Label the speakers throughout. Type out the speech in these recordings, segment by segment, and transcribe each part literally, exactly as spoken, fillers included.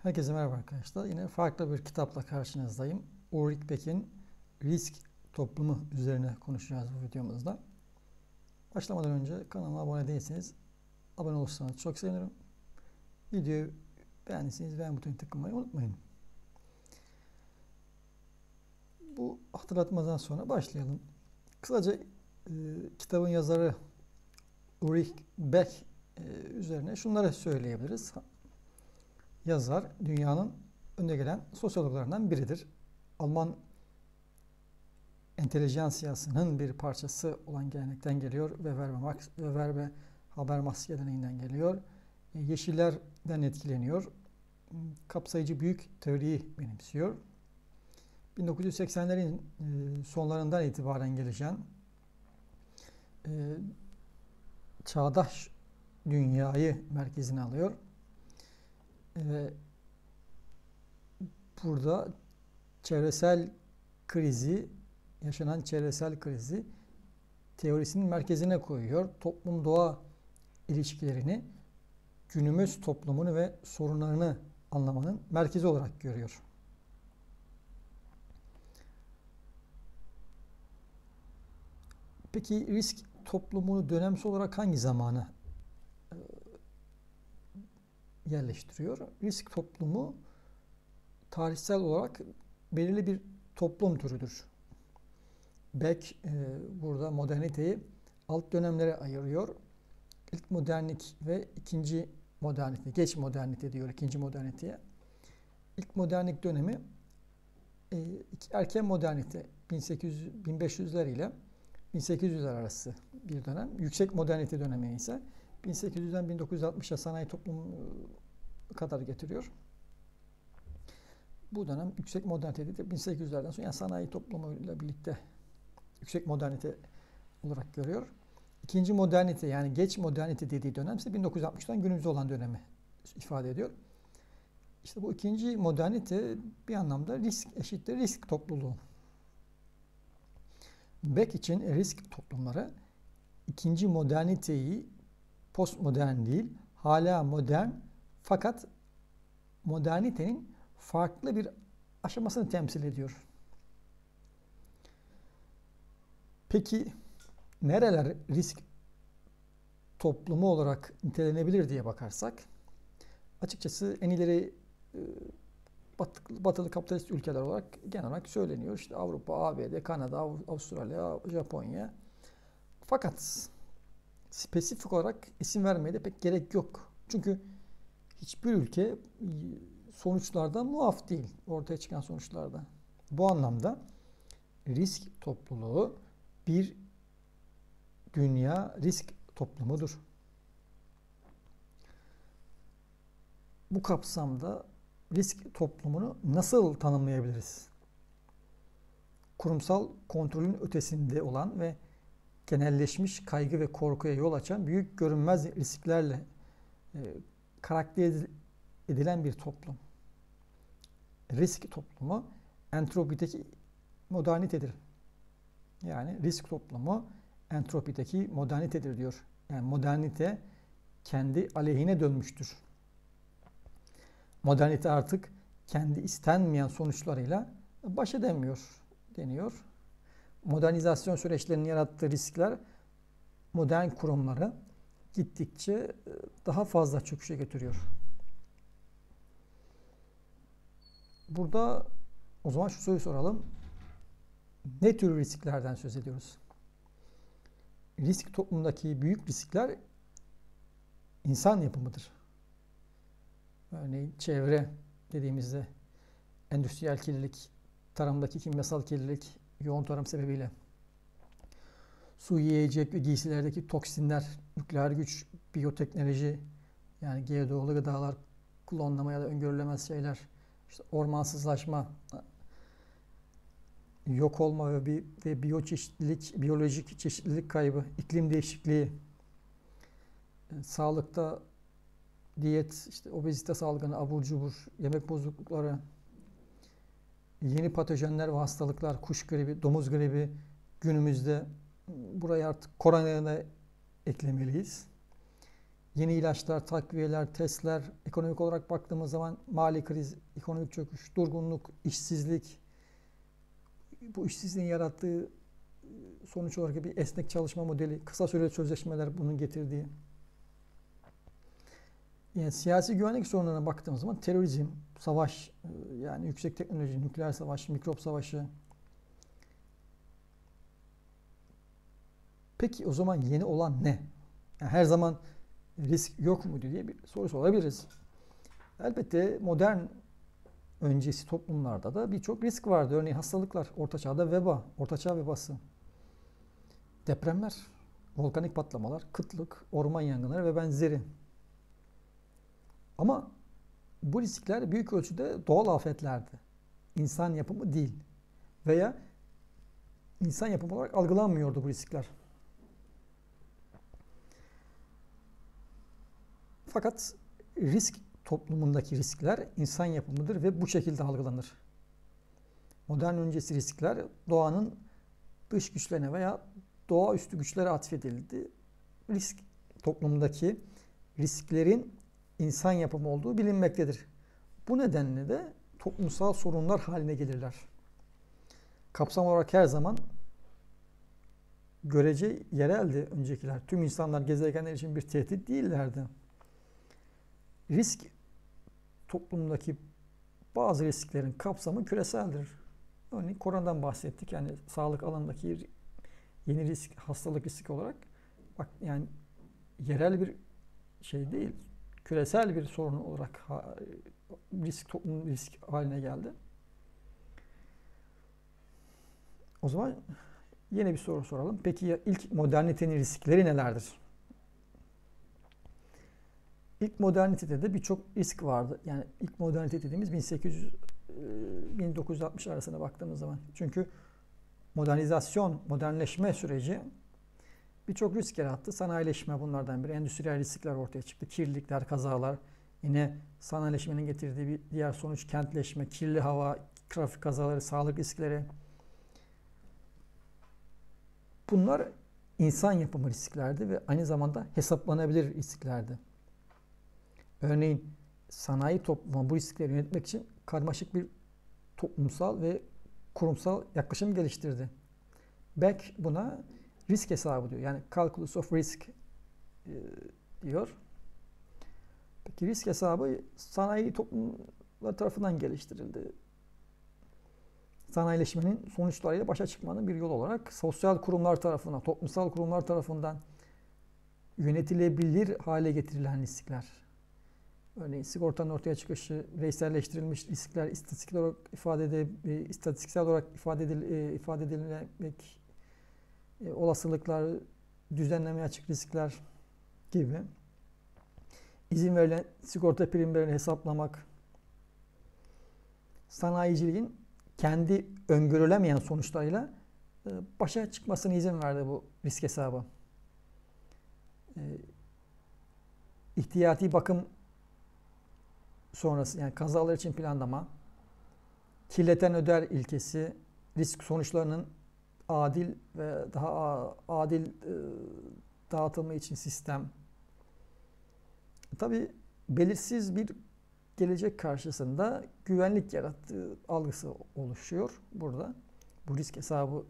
Speaker 1: Herkese merhaba arkadaşlar. Yine farklı bir kitapla karşınızdayım. Ulrich Beck'in Risk Toplumu üzerine konuşacağız bu videomuzda. Başlamadan önce kanalıma abone değilseniz abone olursanız çok sevinirim. Videoyu beğendiyseniz beğen butonuna tıklamayı unutmayın. Bu hatırlatmadan sonra başlayalım. Kısaca e, kitabın yazarı Ulrich Beck e, üzerine şunları söyleyebiliriz. Yazar dünyanın önde gelen sosyologlarından biridir. Alman entelijansiyasının bir parçası olan gelenekten geliyor. Weber ve Marx, Weber ve Habermas geleneğinden geliyor. Yeşillerden etkileniyor. Kapsayıcı büyük teoriyi benimsiyor. bin dokuz yüz seksenlerin sonlarından itibaren gelişen çağdaş dünyayı merkezine alıyor. Ve burada çevresel krizi, yaşanan çevresel krizi teorisinin merkezine koyuyor. Toplum-doğa ilişkilerini, günümüz toplumunu ve sorunlarını anlamanın merkezi olarak görüyor. Peki risk toplumunu dönemsel olarak hangi zamana yerleştiriyor? Risk toplumu tarihsel olarak belirli bir toplum türüdür. Beck e, burada moderniteyi alt dönemlere ayırıyor. İlk modernlik ve ikinci modernite, geç modernite diyor ikinci moderniteye. İlk modernlik dönemi e, erken modernite bin sekiz yüz bin beş yüzler ile bin sekiz yüzler arası bir dönem. Yüksek modernite dönemi ise bin sekiz yüzden bin dokuz yüz altmışa sanayi toplumu kadar getiriyor. Bu dönem yüksek modernite de bin sekiz yüzlerden sonra yani sanayi toplumuyla birlikte yüksek modernite olarak görüyor. İkinci modernite yani geç modernite dediği dönem ise bin dokuz yüz altmıştan günümüzde olan dönemi ifade ediyor. İşte bu ikinci modernite bir anlamda risk eşittir risk topluluğu. Beck için risk toplumları ikinci moderniteyi postmodern değil, hala modern fakat modernitenin farklı bir aşamasını temsil ediyor. Peki nereler risk toplumu olarak nitelenebilir diye bakarsak açıkçası en ileri batılı, batılı kapitalist ülkeler olarak genel olarak söyleniyor. İşte Avrupa, A B D, Kanada, Avustralya, Japonya. Fakat spesifik olarak isim vermeye de pek gerek yok. Çünkü hiçbir ülke sonuçlardan muaf değil. Ortaya çıkan sonuçlarda. Bu anlamda risk topluluğu bir dünya risk toplumudur. Bu kapsamda risk toplumunu nasıl tanımlayabiliriz? Kurumsal kontrolün ötesinde olan ve genelleşmiş kaygı ve korkuya yol açan büyük görünmez risklerle e, karakter edilen bir toplum. Risk toplumu entropideki modernitedir. Yani risk toplumu entropideki modernitedir diyor. Yani modernite kendi aleyhine dönmüştür. Modernite artık kendi istenmeyen sonuçlarıyla baş edemiyor deniyor. Modernizasyon süreçlerinin yarattığı riskler modern kurumları gittikçe daha fazla çöküşe götürüyor. Burada o zaman şu soruyu soralım. Ne tür risklerden söz ediyoruz? Risk toplumundaki büyük riskler insan yapımıdır. Örneğin çevre dediğimizde endüstriyel kirlilik, tarımdaki kimyasal kirlilik, yoğun tarım sebebiyle su, yiyecek ve giysilerdeki toksinler, nükleer güç, biyoteknoloji, yani G D O'lu gıdalar, klonlama ya da öngörülemez şeyler, işte ormansızlaşma, yok olma ve, bi ve biyoçeşitlilik, biyolojik çeşitlilik kaybı, iklim değişikliği, sağlıkta diyet, işte obezite salgını, abur cubur, yemek bozuklukları, yeni patojenler ve hastalıklar, kuş gribi, domuz gribi, günümüzde buraya artık koronaya da eklemeliyiz. Yeni ilaçlar, takviyeler, testler, ekonomik olarak baktığımız zaman mali kriz, ekonomik çöküş, durgunluk, işsizlik, bu işsizliğin yarattığı sonuç olarak bir esnek çalışma modeli, kısa süreli sözleşmeler bunun getirdiği. Yani siyasi güvenlik sorunlarına baktığımız zaman terörizm, savaş, yani yüksek teknoloji, nükleer savaş, mikrop savaşı. Peki o zaman yeni olan ne? Yani her zaman risk yok mu diye bir soru sorabiliriz. Elbette modern öncesi toplumlarda da birçok risk vardı. Örneğin hastalıklar, Orta Çağ'da veba, Orta Çağ vebası, depremler, volkanik patlamalar, kıtlık, orman yangınları ve benzeri. Ama bu riskler büyük ölçüde doğal afetlerdi. İnsan yapımı değil. Veya insan yapımı olarak algılanmıyordu bu riskler. Fakat risk toplumundaki riskler insan yapımıdır ve bu şekilde algılanır. Modern öncesi riskler doğanın dış güçlerine veya doğaüstü güçlere atfedildi. Risk toplumundaki risklerin insan yapımı olduğu bilinmektedir. Bu nedenle de toplumsal sorunlar haline gelirler. Kapsam olarak her zaman görece yereldi öncekiler. Tüm insanlar gezegenler için bir tehdit değillerdi. Risk toplumdaki bazı risklerin kapsamı küreseldir. Örneğin koronadan bahsettik. Yani sağlık alanındaki yeni risk, hastalık riski olarak bak yani yerel bir şey değil, küresel bir sorun olarak risk toplum risk haline geldi. O zaman yine bir soru soralım. Peki ya ilk modernitenin riskleri nelerdir? İlk modernitede de birçok risk vardı. Yani ilk modernite dediğimiz bin sekiz yüz bin dokuz yüz altmış arasına baktığımız zaman. Çünkü modernizasyon, modernleşme süreci birçok risk yarattı. Sanayileşme bunlardan biri. Endüstriyel riskler ortaya çıktı. Kirlilikler, kazalar. Yine sanayileşmenin getirdiği bir diğer sonuç kentleşme, kirli hava, trafik kazaları, sağlık riskleri. Bunlar insan yapımı risklerdi ve aynı zamanda hesaplanabilir risklerdi. Örneğin sanayi toplumu bu riskleri yönetmek için karmaşık bir toplumsal ve kurumsal yaklaşım geliştirdi. Beck buna risk hesabı diyor. Yani calculus of risk e, diyor. Peki risk hesabı sanayi toplumlar tarafından geliştirildi. Sanayileşmenin sonuçlarıyla başa çıkmanın bir yolu olarak sosyal kurumlar tarafından, toplumsal kurumlar tarafından yönetilebilir hale getirilen riskler. Örneğin sigortanın ortaya çıkışı, bireyselleştirilmiş riskler, istatistiksel olarak ifade edil, istatistiksel olarak ifade edil, ifade edilemek, olasılıklar, düzenlemeye açık riskler gibi. İzin verilen sigorta primlerini hesaplamak, sanayiciliğin kendi öngörülemeyen sonuçlarıyla başa çıkmasına izin verdi bu risk hesabı. İhtiyati bakım sonrası, yani kazalar için planlama, kirleten öder ilkesi, risk sonuçlarının adil ve daha adil dağıtımı için sistem. Tabii belirsiz bir gelecek karşısında güvenlik yarattığı algısı oluşuyor burada. Bu risk hesabı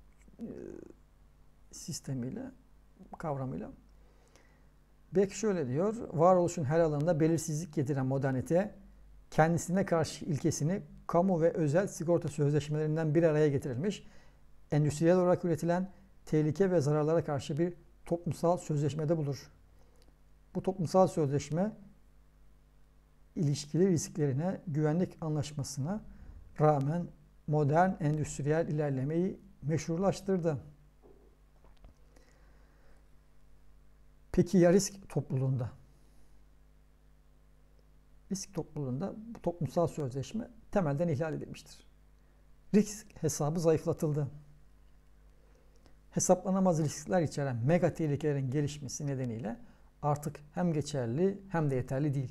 Speaker 1: sistemiyle, kavramıyla. Beck şöyle diyor, varoluşun her alanında belirsizlik getiren modernite, kendisine karşı ilkesini kamu ve özel sigorta sözleşmelerinden bir araya getirilmiş, endüstriyel olarak üretilen tehlike ve zararlara karşı bir toplumsal sözleşmede bulur. Bu toplumsal sözleşme, ilişkili risklerine, güvenlik anlaşmasına rağmen modern endüstriyel ilerlemeyi meşrulaştırdı. Peki ya risk topluluğunda? Risk topluluğunda bu toplumsal sözleşme temelden ihlal edilmiştir. Risk hesabı zayıflatıldı. Hesaplanamaz riskler içeren mega tehlikelerin gelişmesi nedeniyle artık hem geçerli hem de yeterli değil.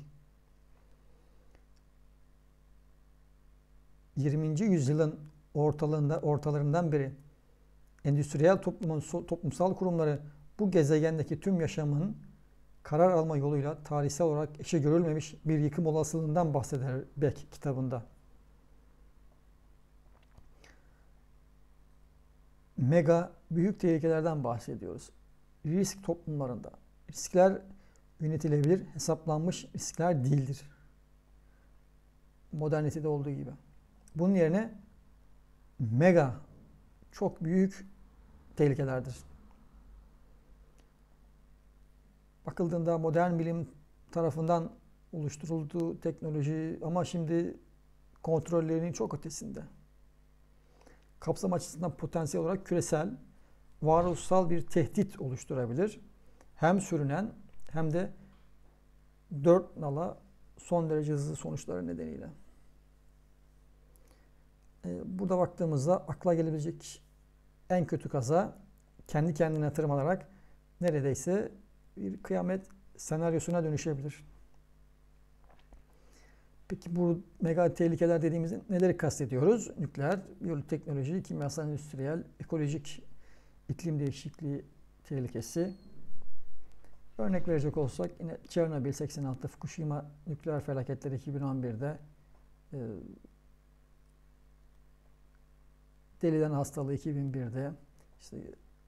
Speaker 1: yirminci yüzyılın ortalığında, ortalarından beri endüstriyel toplumun toplumsal kurumları bu gezegendeki tüm yaşamın karar alma yoluyla tarihsel olarak eşi görülmemiş bir yıkım olasılığından bahseder Beck kitabında. Mega büyük tehlikelerden bahsediyoruz. Risk toplumlarında. Riskler yönetilebilir, hesaplanmış riskler değildir. Modernitede olduğu gibi. Bunun yerine mega, çok büyük tehlikelerdir. Bakıldığında modern bilim tarafından oluşturulduğu teknoloji ama şimdi kontrollerinin çok ötesinde. Kapsam açısından potansiyel olarak küresel, varoluşsal bir tehdit oluşturabilir. Hem sürünen hem de dört nala son derece hızlı sonuçları nedeniyle. Burada baktığımızda akla gelebilecek en kötü kaza kendi kendine tırmanarak neredeyse bir kıyamet senaryosuna dönüşebilir. Peki bu mega tehlikeler dediğimizde neleri kastediyoruz? Nükleer, biyoloji, kimyasal, endüstriyel, ekolojik, iklim değişikliği tehlikesi. Örnek verecek olsak yine Çernobil seksen altı, Fukushima nükleer felaketleri iki bin on birde, e, deliden hastalığı iki bin birde, işte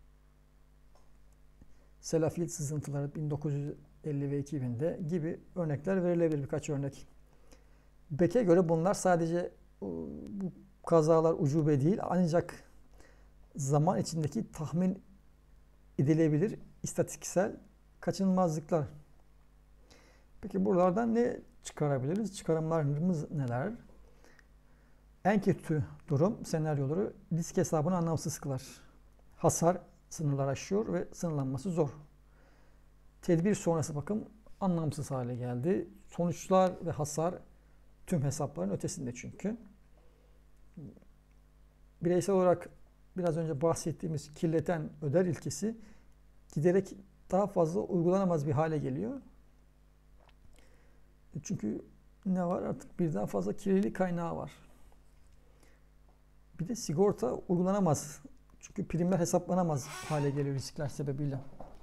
Speaker 1: Sellafield sızıntıları bin dokuz yüz elli ve iki binde gibi örnekler verilebilir, birkaç örnek. Beck'e göre bunlar sadece bu kazalar ucube değil, ancak zaman içindeki tahmin edilebilir istatistiksel kaçınılmazlıklar. Peki buralardan ne çıkarabiliriz? Çıkarımlarımız neler? En kötü durum senaryoları risk hesabını anlamsız kılar. Hasar sınırlar aşıyor ve sınırlanması zor. Tedbir sonrası bakım anlamsız hale geldi. Sonuçlar ve hasar tüm hesapların ötesinde çünkü. Bireysel olarak biraz önce bahsettiğimiz kirleten öder ilkesi giderek daha fazla uygulanamaz bir hale geliyor. Çünkü ne var? Artık birden fazla kirlilik kaynağı var. Bir de sigorta uygulanamaz. Çünkü primler hesaplanamaz hale geliyor riskler sebebiyle.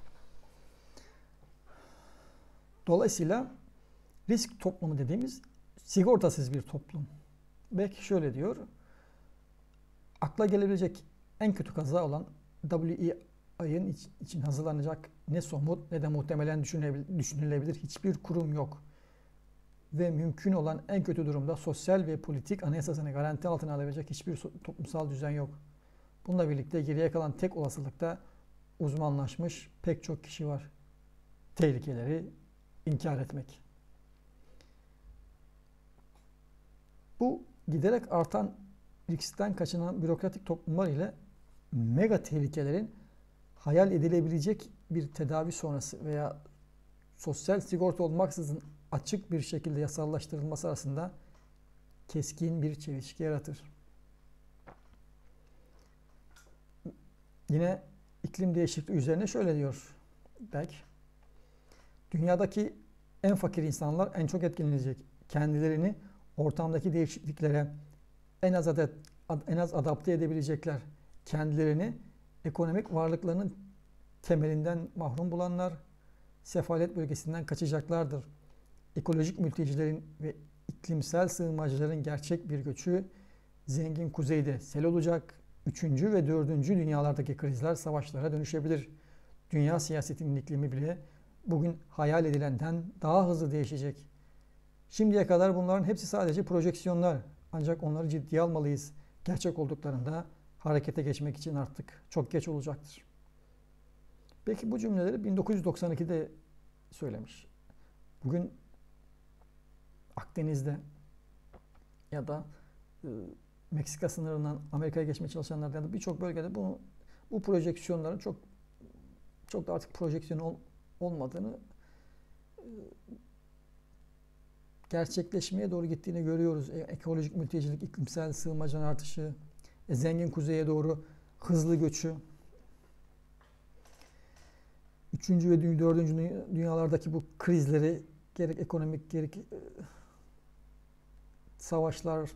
Speaker 1: Dolayısıyla risk toplumu dediğimiz sigortasız bir toplum. Belki şöyle diyor. Akla gelebilecek en kötü kaza olan W E I'nin için hazırlanacak ne somut ne de muhtemelen düşünülebilir hiçbir kurum yok. Ve mümkün olan en kötü durumda sosyal ve politik anayasasını garanti altına alabilecek hiçbir toplumsal düzen yok. Bununla birlikte geriye kalan tek olasılıkta uzmanlaşmış pek çok kişi var. Tehlikeleri inkar etmek. Bu giderek artan riskten kaçınan bürokratik toplumlar ile mega tehlikelerin hayal edilebilecek bir tedavi sonrası veya sosyal sigorta olmaksızın açık bir şekilde yasallaştırılması arasında keskin bir çelişki yaratır. Yine iklim değişikliği üzerine şöyle diyor Beck. Dünyadaki en fakir insanlar en çok etkilenecek. Kendilerini ortamdaki değişikliklere en az adet, en az adapte edebilecekler. Kendilerini ekonomik varlıklarının temelinden mahrum bulanlar sefalet bölgesinden kaçacaklardır. Ekolojik mültecilerin ve iklimsel sığınmacıların gerçek bir göçü zengin kuzeyde sel olacak. Üçüncü ve dördüncü dünyalardaki krizler savaşlara dönüşebilir. Dünya siyasetinin iklimi bile bugün hayal edilenden daha hızlı değişecek. Şimdiye kadar bunların hepsi sadece projeksiyonlar. Ancak onları ciddiye almalıyız. Gerçek olduklarında harekete geçmek için artık çok geç olacaktır. Peki bu cümleleri bin dokuz yüz doksan ikide söylemiş. Bugün Akdeniz'de ya da e, Meksika sınırından Amerika'ya geçmeye çalışanlarda ya da birçok bölgede bu bu projeksiyonların çok çok da artık projeksiyon ol, olmadığını, e, gerçekleşmeye doğru gittiğini görüyoruz. E, ekolojik mültecilik, iklimsel sığınmacının artışı, e, zengin kuzeye doğru hızlı göçü, üçüncü ve dördüncü dünyalardaki bu krizleri, gerek ekonomik gerek e, savaşlar,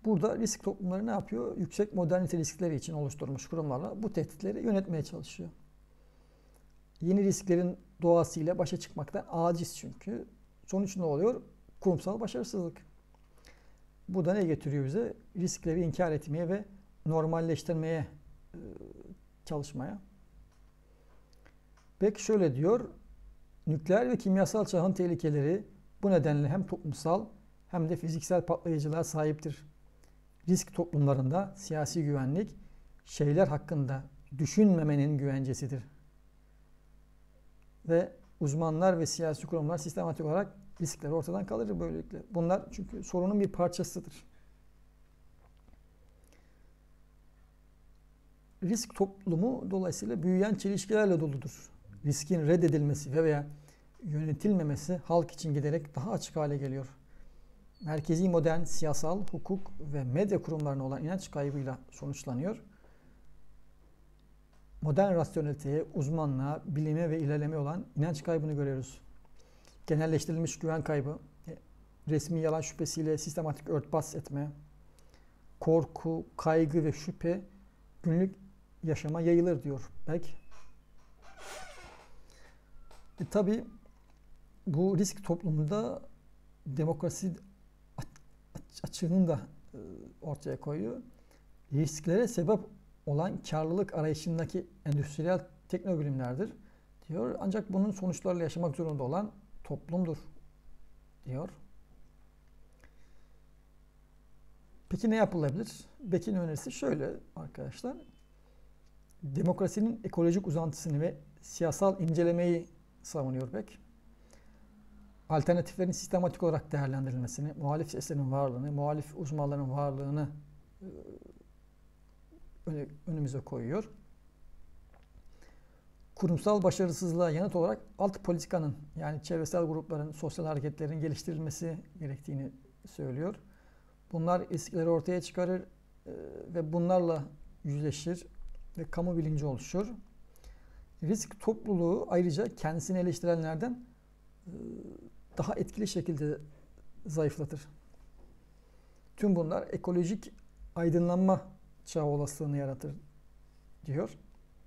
Speaker 1: Burada risk toplumları ne yapıyor? Yüksek modernite riskleri için oluşturulmuş kurumlarla bu tehditleri yönetmeye çalışıyor. Yeni risklerin doğasıyla başa çıkmaktan aciz çünkü. Sonuç ne oluyor? Kurumsal başarısızlık. Bu da ne getiriyor bize? Riskleri inkar etmeye ve normalleştirmeye çalışmaya. Beck şöyle diyor, nükleer ve kimyasal çağın tehlikeleri bu nedenle hem toplumsal hem de fiziksel patlayıcılığa sahiptir. Risk toplumlarında siyasi güvenlik, şeyler hakkında düşünmemenin güvencesidir. Ve uzmanlar ve siyasi kurumlar sistematik olarak riskleri ortadan kaldırır böylelikle. Bunlar çünkü sorunun bir parçasıdır. Risk toplumu dolayısıyla büyüyen çelişkilerle doludur. Riskin reddedilmesi veya yönetilmemesi halk için giderek daha açık hale geliyor. Merkezi modern siyasal, hukuk ve medya kurumlarına olan inanç kaybıyla sonuçlanıyor. Modern rasyoneliteye, uzmanlığa, bilime ve ilerlemeye olan inanç kaybını görüyoruz. Genelleştirilmiş güven kaybı, resmi yalan şüphesiyle sistematik örtbas etme, korku, kaygı ve şüphe günlük yaşama yayılır diyor Beck. E tabi bu risk toplumunda demokrasi açığını da ortaya koyuyor. Risklere sebep olan karlılık arayışındaki endüstriyel teknobilimlerdir diyor. Ancak bunun sonuçlarıyla yaşamak zorunda olan toplumdur diyor. Peki ne yapılabilir? Beck'in önerisi şöyle arkadaşlar. Demokrasinin ekolojik uzantısını ve siyasal incelemeyi savunuyor Beck. Alternatiflerin sistematik olarak değerlendirilmesini, muhalif seslerin varlığını, muhalif uzmanların varlığını önümüze koyuyor. Kurumsal başarısızlığa yanıt olarak alt politikanın yani çevresel grupların, sosyal hareketlerin geliştirilmesi gerektiğini söylüyor. Bunlar riskleri ortaya çıkarır ve bunlarla yüzleşir ve kamu bilinci oluşur. Risk topluluğu ayrıca kendisini eleştirenlerden daha etkili şekilde zayıflatır. Tüm bunlar ekolojik aydınlanma çağı olasılığını yaratır diyor.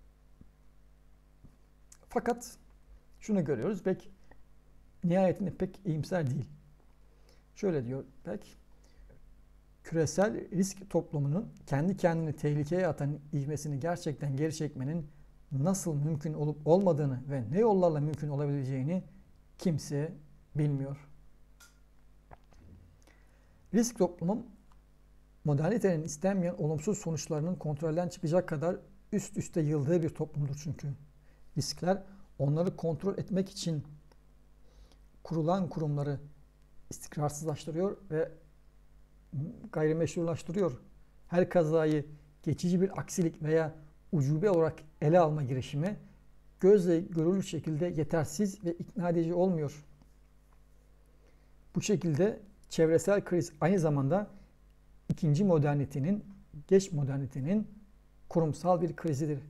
Speaker 1: Fakat şunu görüyoruz, Beck nihayetinde pek iyimser değil. Şöyle diyor Beck, küresel risk toplumunun kendi kendini tehlikeye atan ivmesini gerçekten geri çekmenin nasıl mümkün olup olmadığını ve ne yollarla mümkün olabileceğini kimse bilmiyor. Risk toplumun modernitenin istenmeyen olumsuz sonuçlarının kontrolden çıkacak kadar üst üste yığıldığı bir toplumdur çünkü. Riskler onları kontrol etmek için kurulan kurumları istikrarsızlaştırıyor ve gayrimeşrulaştırıyor. Her kazayı geçici bir aksilik veya ucube olarak ele alma girişimi gözle görülür şekilde yetersiz ve ikna edici olmuyor. Bu şekilde çevresel kriz aynı zamanda ikinci modernitenin, geç modernitenin kurumsal bir krizidir.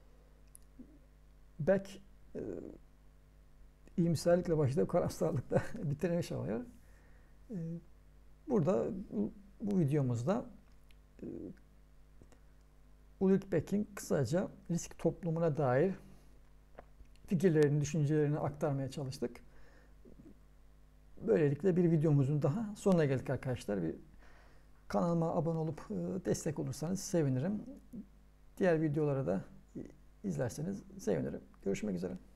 Speaker 1: Beck e, iyimserlikle başlayıp karamsarlıkla bitirmiş oluyor. E, burada bu, bu videomuzda e, Ulrich Beck'in kısaca risk toplumuna dair fikirlerini, düşüncelerini aktarmaya çalıştık. Böylelikle bir videomuzun daha sonuna geldik arkadaşlar. Bir kanalıma abone olup destek olursanız sevinirim. Diğer videoları da izlerseniz sevinirim. Görüşmek üzere.